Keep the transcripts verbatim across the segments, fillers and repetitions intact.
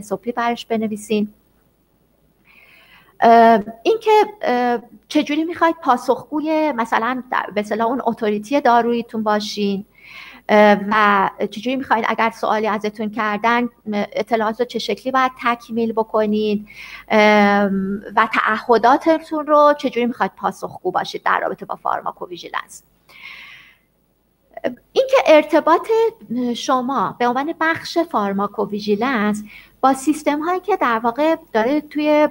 اس او پی برش بنویسین. این که چجوری میخواید پاسخگوی مثلا به اصطلاح اون اتوریتی داروییتون باشین و چجوری میخواید اگر سوالی ازتون کردن اطلاعات رو چه شکلی باید تکمیل بکنید و تعهداتتون رو چجوری میخواید پاسخگو باشید در رابطه با فارماکوویژیلنس. اینکه ارتباط شما به عنوان بخش فارماکوویژیلنس با سیستم هایی که در واقع داره توی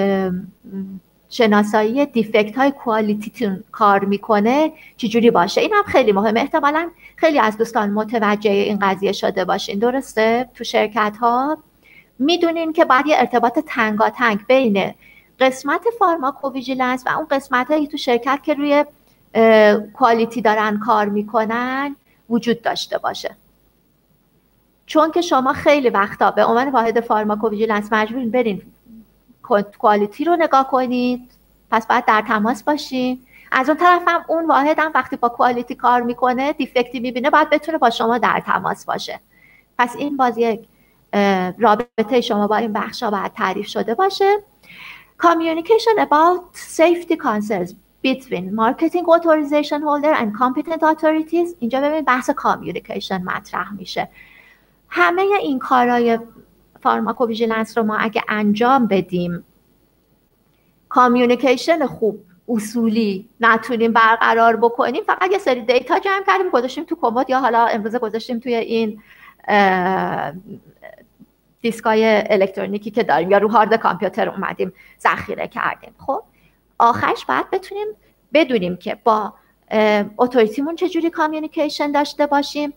شناسایی دیفکت های کوالیتیتون کار میکنه چجوری باشه، این هم خیلی مهمه. احتمالاً خیلی از دوستان متوجه این قضیه شده باشین، درسته؟ تو شرکت ها میدونین که باید یه ارتباط تنگاتنگ بین قسمت فارماکوویژیلنس و اون قسمت هایی تو شرکت که روی کوالیتی دارن کار میکنن وجود داشته باشه. چون که شما خیلی وقتا به عنوان واحد فارماکوویژیلنس مجبورین برین کوالیتی رو نگاه کنید، پس باید در تماس باشین. از اون طرف هم اون واحد هم وقتی با کوالیتی کار میکنه دیفکتی میبینه باید بتونه با شما در تماس باشه. پس این باز یک رابطه شما با این بخشا باید تعریف شده باشه. Communication about safety concerns between marketing authorization holder and competent authorities. اینجا ببین بحث کامیونیکیشن مطرح میشه. همه این کارهای فارماکوویژیلنس رو ما اگه انجام بدیم، کامیونیکیشن خوب اصولی نتونیم برقرار بکنیم، فقط یه سری دیتا جمع کردیم گذاشتیم تو کمد یا حالا امروز گذاشتیم توی این دیسکای الکترونیکی که داریم یا رو هارد کامپیوتر اومدیم ذخیره کردیم. خب آخرش باید بتونیم بدونیم که با اتوریتیمون چجوری کامیونیکیشن داشته باشیم.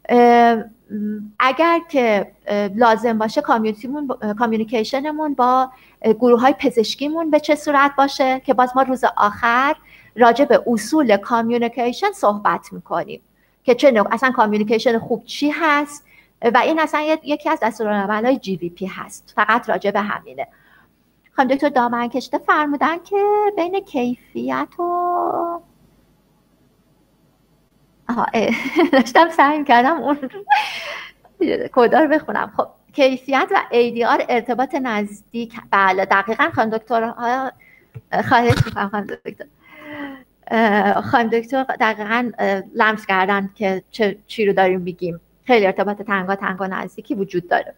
اگر که لازم باشه کامیونیتیمون کامیونیکیشنمون با گروه های پزشکیمون به چه صورت باشه که باز ما روز آخر راجع به اصول کامیونیکیشن صحبت میکنیم که چه نوع اصلا کامیونیکیشن خوب چی هست و این اصلا یکی از دستورالعمل‌های جی وی پی هست. فقط راجع به همینه. خانم دکتر دامنکشته فرمودن که بین کیفیت و آها داشتم سعی کردم اون کدا رو بخونم. خب کیفیت و ای دی آر ارتباط نزدیک، بله دقیقاً خانم دکتر خواهش می‌کنم خانم دکتر خانم دکتر دقیقاً لمس کردن که چه چی رو داریم میگیم. خیلی ارتباط تنگا تنگا نزدیکی وجود داره.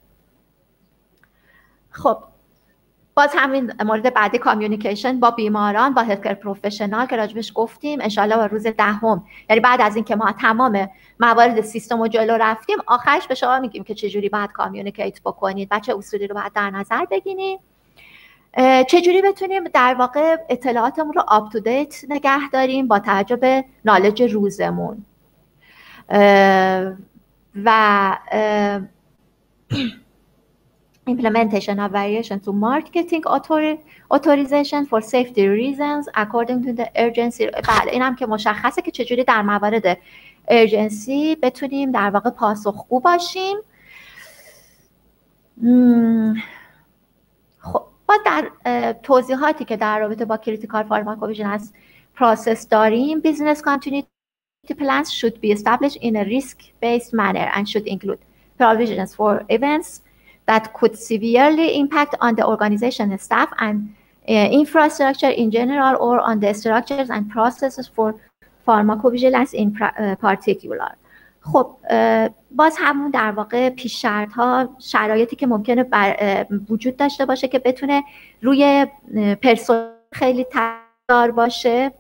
خب باز همین مورد بعدی کامیونیکیشن با بیماران، با هلت کیر پروفشنال که راجبش گفتیم. انشالله با روز دهم، یعنی بعد از اینکه ما تمام موارد سیستم رو جلو رفتیم، آخرش به شما میگیم که چجوری باید کامیونیکیت بکنید و چه اصولی رو باید در نظر بگیرید، چجوری بتونیم در واقع اطلاعاتمون رو آپ تو دیت نگه داریم با توجه به نالج روزمون و implementation of variation to marketing authorization for safety reasons according to the urgency. بله این هم که مشخصه که چجوری در موارد urgency بتونیم در واقع پاسخگو باشیم. خب با در توضیحاتی که در رابطه با critical pharmacovigilance process داریم، business continuity plans should be established in a risk-based manner and should include provisions for events that could severely impact on the organization staff and uh, infrastructure in general or on the structures and processes for pharmacovigilance in particular. خب باز همون در واقع پیش شرط ها، شرایطی که ممکنه بر وجود داشته باشه که بتونه روی پرسنل خیلی تاثیر باشه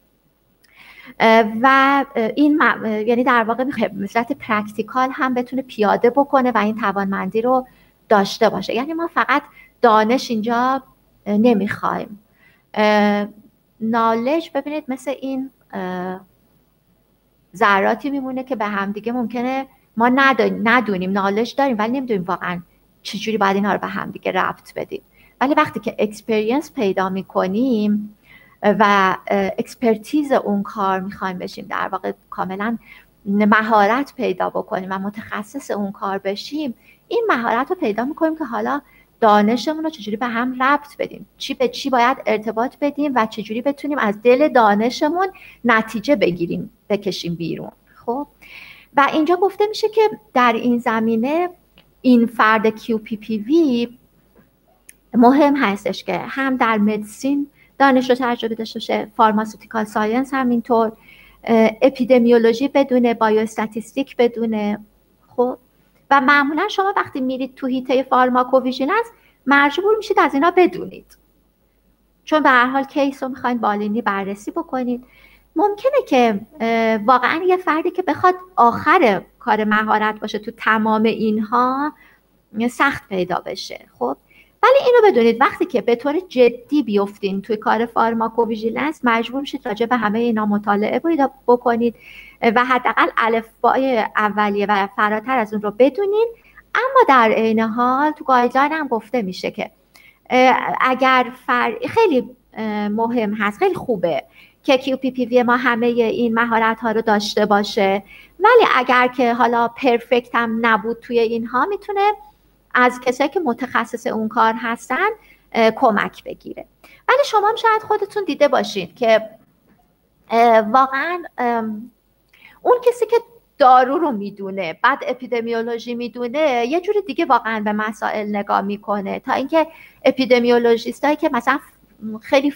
و این یعنی در واقع به صورت پرکتیکال هم بتونه پیاده بکنه و این توانمندی رو داشته باشه. یعنی ما فقط دانش اینجا نمیخوایم. نالج ببینید مثل این ذراتی میمونه که به هم دیگه ممکنه ما ندونیم نالج داریم ولی نمیدونیم واقعا چجوری باید اینا رو به هم دیگه ربط بدیم. ولی وقتی که اکسپریانس پیدا میکنیم و اکسپرتیز اون کار میخوایم بشیم، در واقع کاملا مهارت پیدا بکنیم و متخصص اون کار بشیم، این مهارت رو پیدا میکنیم که حالا دانشمون رو چجوری به هم ربط بدیم، چی به چی باید ارتباط بدیم و چجوری بتونیم از دل دانشمون نتیجه بگیریم، بکشیم بیرون. خب و اینجا گفته میشه که در این زمینه این فرد کیو پی پی وی مهم هستش که هم در مدیسین دانش و تجربه داشته باشه، فارماسیوتیکال ساینس همینطور، اپیدمیولوژی بدونه، بایو استاتیستیک بدونه. خب و معمولا شما وقتی میرید تو حیطه فارماکوویژیلنس مجبور میشید از اینا بدونید، چون به هر حال کیس رو میخواین بالینی بررسی بکنید. ممکنه که واقعا یه فردی که بخواد آخر کار مهارت باشه تو تمام اینها سخت پیدا بشه. خب ولی اینو بدونید وقتی که به طور جدی بیفتین توی کار فارماکوویژیلنس مجبور میشید راجع به همه اینا مطالعه بکنید و حداقل الفبای اولیه و فراتر از اون رو بدونید. اما در عین حال تو گایدلاین هم گفته میشه که اگر فر... خیلی مهم هست، خیلی خوبه که کیو پی پی وی ما همه این مهارت ها رو داشته باشه، ولی اگر که حالا پرفکت هم نبود توی اینها میتونه از کسایی که متخصص اون کار هستن کمک بگیره. ولی شما هم شاید خودتون دیده باشید که واقعا اون کسی که دارو رو میدونه بعد اپیدمیولوژی میدونه یه جور دیگه واقعا به مسائل نگاه میکنه تا اینکه اپیدمیولوژیستایی که مثلا خیلی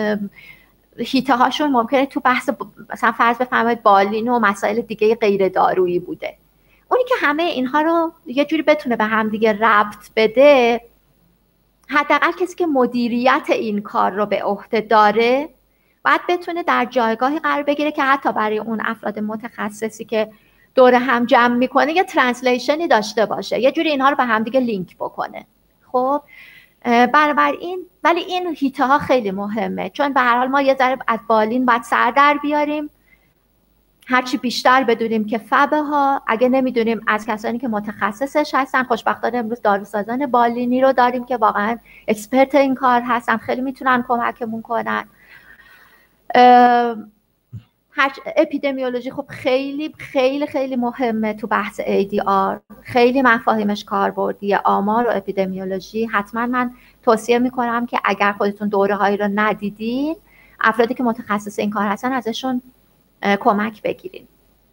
هیته هاشون ممکنه تو بحث مثلا فرض بفرمایید بالین و مسائل دیگه غیر دارویی بوده. اونی که همه اینها رو یه جوری بتونه به هم دیگه ربط بده، حداقل کسی که مدیریت این کار رو به عهده داره باید بتونه در جایگاهی قرار بگیره که حتی برای اون افراد متخصصی که دور هم جمع میکنه یه ترنسلیشنی داشته باشه، یه جوری اینها رو به هم دیگه لینک بکنه. خب بنابراین ولی این هیته ها خیلی مهمه، چون به هر حال ما یه ذره از بالین باید سر در بیاریم، هرچی بیشتر بدونیم که فبه ها، اگه نمیدونیم از کسانی که متخصصش هستن. خوشبختانه امروز داروسازان بالینی رو داریم که واقعا اکسپرت این کار هستن، خیلی میتونن کمکمون کنن. اپیدمیولوژی خب خیلی خیلی خیلی مهمه تو بحث ای دی آر، خیلی مفاهیمش کاربردیه. آمار و اپیدمیولوژی حتما من توصیه میکنم که اگر خودتون دوره هایی رو ندیدین، افرادی که متخصص این کار هستن ازشون کمک بگیرین.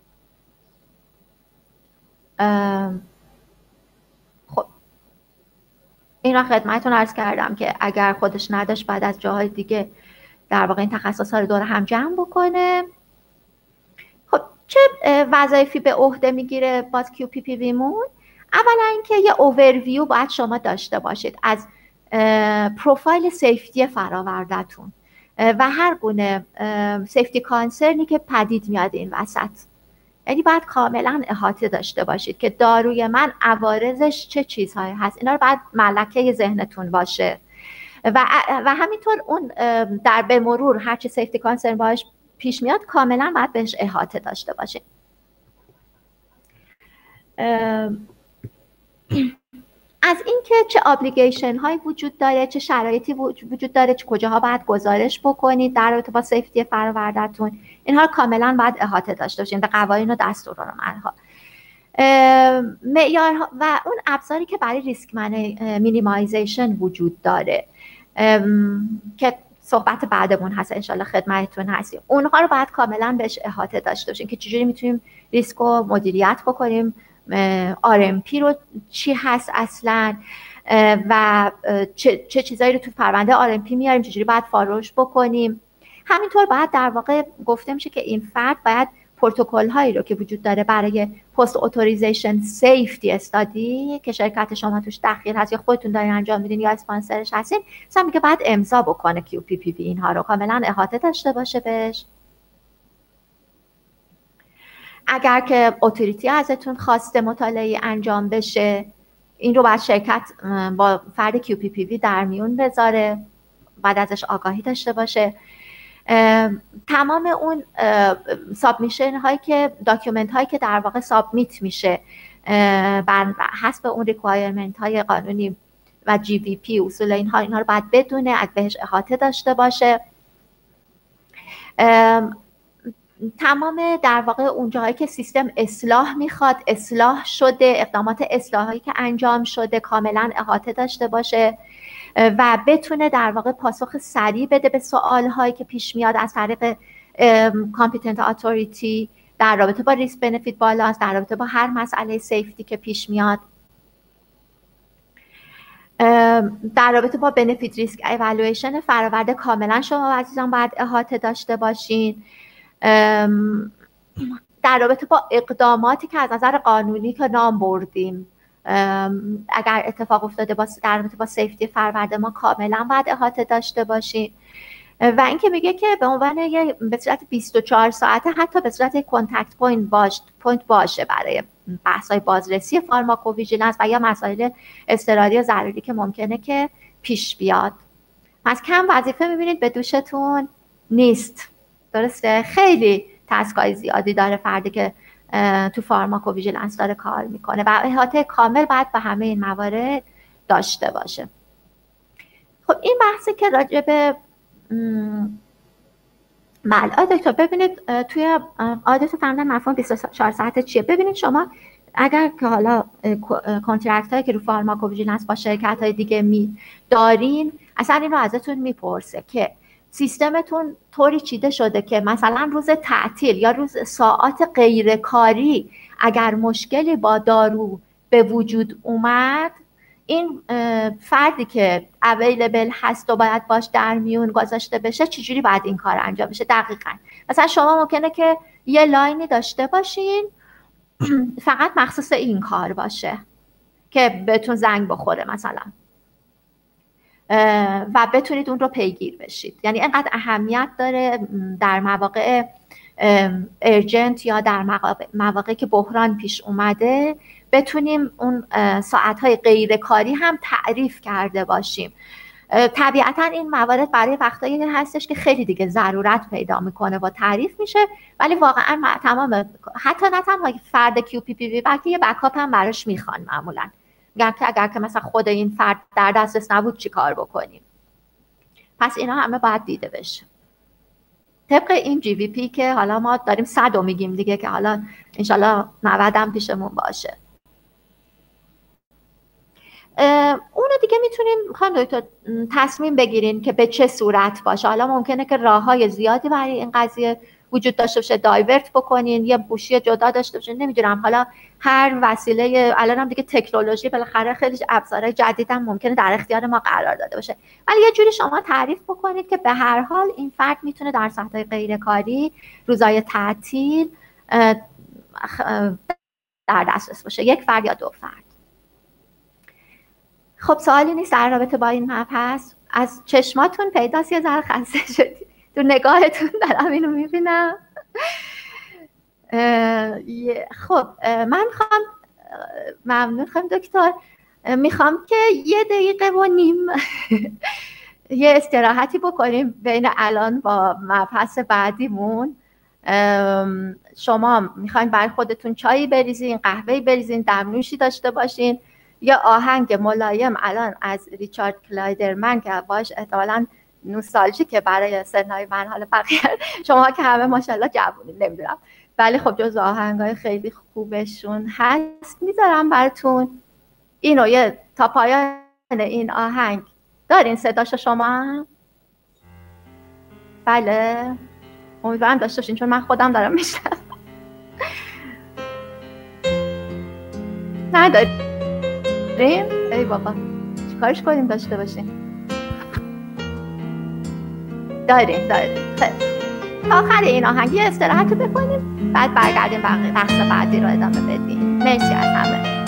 خب این را خدمتتون عرض کردم که اگر خودش نداشت بعد از جاهای دیگه در واقع این تخصص ها رو دور هم جمع بکنه. خب چه وظایفی به عهده میگیره باز کیو پی پی وی مون؟ اولا اینکه یه اوورویو باید شما داشته باشید از پروفایل سیفتی فرآورده‌تون و هر گونه سیفتی کانسرنی که پدید میاد این وسط. یعنی باید کاملا احاطه داشته باشید که داروی من عوارضش چه چیزهایی هست، اینا رو باید ملکه ذهنتون باشه و و همینطور اون در به مرور هر چی سیفتی کانسرن باش پیش میاد کاملا باید بهش احاطه داشته باشید. از اینکه چه ابلیگیشن هایی وجود داره، چه شرایطی وجود داره، چه کجاها باید گزارش بکنید در رابطه با سیفتی فرآورده‌تون، اینها رو کاملا باید احاطه داشته باشید. قوانین و دستورالعمل‌ها، معیارها و اون ابزاری که برای ریسک مینیمایزیشن وجود داره که صحبت بعدمون هست انشالله خدمتتون هستیم، اونها رو باید کاملا بهش احاطه داشته باشیم که چجوری میتونیم ریسک رو مدیریت بکنیم، آر ام پی رو چی هست اصلا و چه, چه چیزایی رو تو پرونده آر ام پی میاریم، چجوری باید فالوش بکنیم. همینطور باید در واقع گفته میشه که این فرد باید پروتکل هایی رو که وجود داره برای پست اتوریزیشن سیفتی استادی که شرکت شما توش دخیل هست یا خودتون دارین انجام میدین یا اسپانسرش هستین، مثلا میگه باید امضا بکنه کیو پی پی وی، اینها رو کاملا احاطه داشته باشه بهش. اگر که اتوریتی ازتون خواسته مطالعه انجام بشه، این رو باید شرکت با فرد کیو پی پی وی در میون بذاره، بعد ازش آگاهی داشته باشه. تمام اون سابمیشن هایی که داکیومنت هایی که در واقع سابمیت میشه بر حسب اون ریکوایرمنت های قانونی و جی وی پی اصول اینها اینها رو باید بدونه، از بهش احاطه داشته باشه. تمام در واقع اون جاهایی که سیستم اصلاح میخواد اصلاح شده، اقدامات اصلاحی که انجام شده کاملا احاطه داشته باشه و بتونه در واقع پاسخ سریع بده به سوالهایی که پیش میاد از طریق کامپیتنت اتوریتی در رابطه با ریسک بنفیت بالانس، در رابطه با هر مسئله سیفتی که پیش میاد. در رابطه با بنفیت ریسک ایوالویشن فراورده کاملا شما عزیزان باید احاطه داشته باشین. در رابطه با اقداماتی که از نظر قانونی که نام بردیم اگر اتفاق افتاده با در رابطه با سیفتی فراورده ما کاملا باید احاطه داشته باشین. و اینکه میگه که به عنوان یه به صورت بیست و چهار ساعته حتی به صورت کانتکت پوینت باش پوینت باشه برای بحث‌های بازرسی فارماکوویژیلنس و یا مسائل اضطراری و ضروری که ممکنه که پیش بیاد. پس کم وظیفه میبینید به دوشتون نیست. درسته؟ خیلی تسکای زیادی داره فردی که تو فارماکوویژیلنس داره کار میکنه و احاطه کامل باید به همه این موارد داشته باشه. خب این بحثی که راجع به بله آقای دکتر ببینید توی عادت فهمیدن مفهوم بیست و چهار ساعته چیه. ببینید شما اگر که حالا کانترکت هایی که رو فارماکوویژیلنس با شرکت های دیگه می دارین اصلا این رو ازتون میپرسه که سیستمتون طوری چیده شده که مثلا روز تعطیل یا روز ساعات غیرکاری اگر مشکلی با دارو به وجود اومد این فردی که اویلیبل هست و باید باش در میون گذاشته بشه چجوری باید این کار انجام بشه دقیقاً. مثلا شما ممکنه که یه لاینی داشته باشین فقط مخصوص این کار باشه که بهتون زنگ بخوره مثلا و بتونید اون رو پیگیر بشید. یعنی اینقدر اهمیت داره در مواقع ارجنت یا در مواقعی که بحران پیش اومده بتونیم اون ساعتهای غیر کاری هم تعریف کرده باشیم. طبیعتا این موارد برای وقتایی هستش که خیلی دیگه ضرورت پیدا میکنه و تعریف میشه، ولی واقعا تمام حتی نه تنها فرد کیو پی پی وی بلکه یه بکاپ هم براش میخوان معمولا. میگم که اگر که مثلا خود این فرد در دسترس نبود چی کار بکنیم. پس اینا همه باید دیده بشه. طبق این جی وی پی که حالا ما داریم صد رو میگیم دیگه که حالا انشالله نود هم پیشمون باشه. اونو دیگه میتونیم خانم دکتر تصمیم بگیرین که به چه صورت باشه. حالا ممکنه که راههای زیادی برای این قضیه وجود داشته باشه، دایورت بکنین، یه گوشی جدا داشته باشین، نمیدونم حالا هر وسیله. الان هم دیگه تکنولوژی بالاخره خیلی ابزارهای جدید هم ممکنه در اختیار ما قرار داده باشه، ولی یه جوری شما تعریف بکنید که به هر حال این فرد میتونه در ساعت‌های غیر کاری، روزهای تعطیل در دسترس باشه، یک فرد یا دو فرد. خب سوالی نیست در رابطه با این مبحث؟ از چشماتون پیداست یه ذره خسته شدید، تو نگاهتون دارم اینو میبینم. خب من میخوام، ممنون خانم دکتر، میخوام که یه دقیقه و نیم یه استراحتی بکنیم بین الان با مبحث بعدیمون. شما میخواین برای خودتون چایی بریزین، قهوه‌ای بریزین، دمنوشی داشته باشین، یا آهنگ ملایم الان از ریچارد کلایدرمن که باش احتمالاً نوستالژی که برای سنای من، حالا بقیه شما که همه ماشاءالله جوونین نمیدونم، ولی خب جز آهنگای خیلی خوبشون هست میذارم براتون. اینو یه تا پایان این آهنگ دارین صداشو شما هم؟ بله امیدوارم داشته باشین چون من خودم دارم میشنم. نداریم؟ ای بابا چیکارش کنیم داشته باشین؟ داریم داریم. خیلی تا آخر این آهنگی استراحت رو بکنیم بعد برگردیم بحث بعدی رو ادامه بدیم. مرسی از همه.